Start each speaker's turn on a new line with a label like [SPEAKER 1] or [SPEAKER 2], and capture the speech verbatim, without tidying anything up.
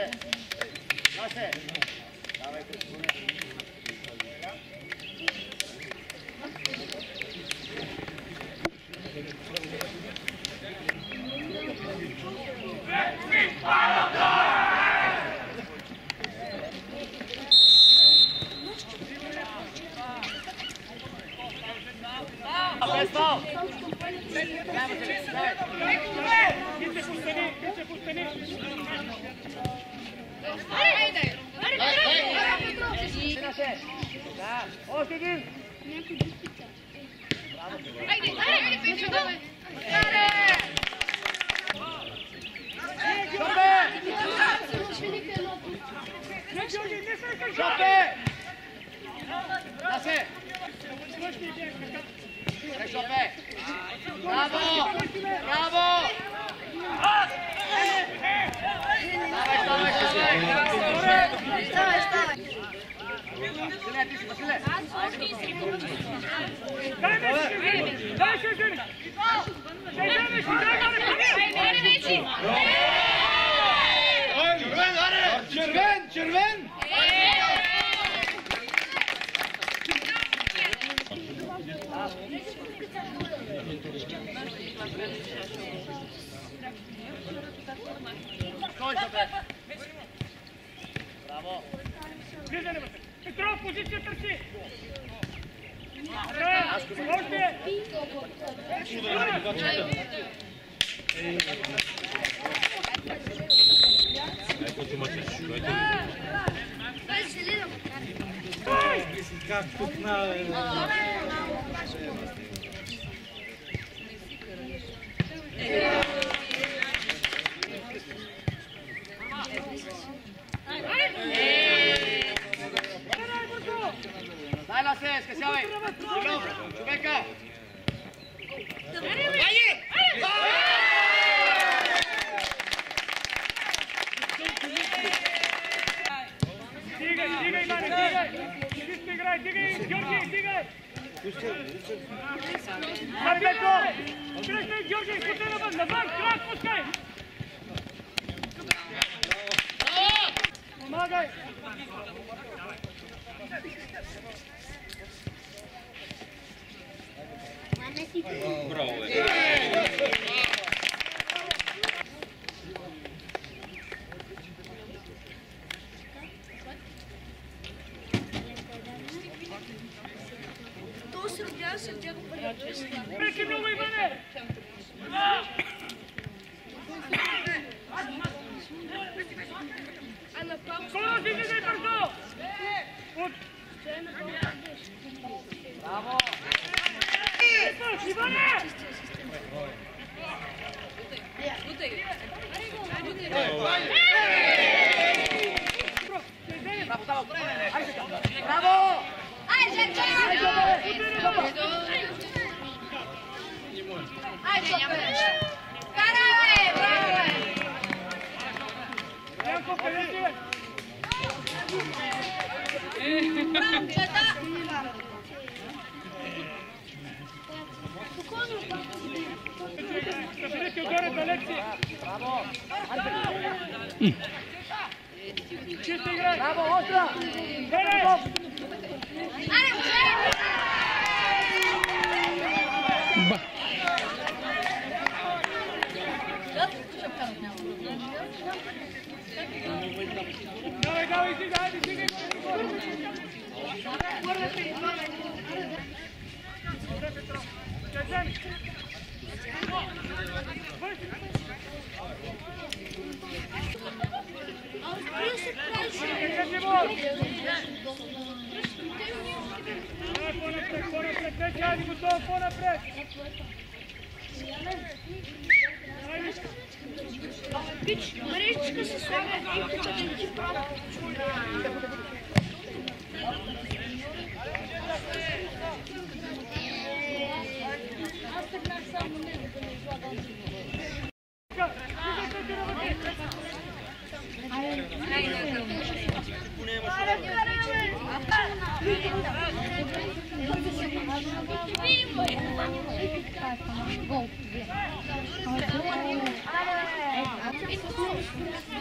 [SPEAKER 1] Ласе! Ласе! Давай, Без фал! Още един!
[SPEAKER 2] Айде, айде, Петю, давай!
[SPEAKER 1] Шопе! Шопе! Ласе! Шопе! Браво! Браво! Ставай, ставай, ставай!
[SPEAKER 2] Ставай, ставай!
[SPEAKER 1] Василе, ти си, Василе!
[SPEAKER 3] Дай вече! Дай ще жени! Дай вече!
[SPEAKER 1] Червен, червен! Кой ще бе? Браво!
[SPEAKER 3] Влизане, Василе! Петров, позиция търси! Още!
[SPEAKER 4] Как тук на...
[SPEAKER 1] Дай, Ласе, скъсявай! Човека!
[SPEAKER 3] Дигай, дигай, Иване, дигай! Чисто играй, дигай, Георги, дигай! Марбето! Кръщай, Георги, пускай навън, навън, крак, пускай! Помагай!
[SPEAKER 4] Браво, е!
[SPEAKER 2] То сърдя, сърдя го пречества.
[SPEAKER 3] Преки много, Иване!
[SPEAKER 2] А направо...
[SPEAKER 3] Скоро си излизай бързо!
[SPEAKER 1] Браво!
[SPEAKER 3] Иване!
[SPEAKER 1] Браво!
[SPEAKER 2] Айде, Айде, Браво е, браво е!
[SPEAKER 3] Янко, къде си?
[SPEAKER 2] Брамчета!
[SPEAKER 3] Съберете отгоре, Алекси!
[SPEAKER 1] Браво!
[SPEAKER 3] Чисто играй!
[SPEAKER 1] Браво, остра!
[SPEAKER 3] Бере! Давай, давай, стига, айде, стига!
[SPEAKER 2] Пич, мрежичка се слага и тук да ти прави. Аз тръгнах само него да не излагам. Гол.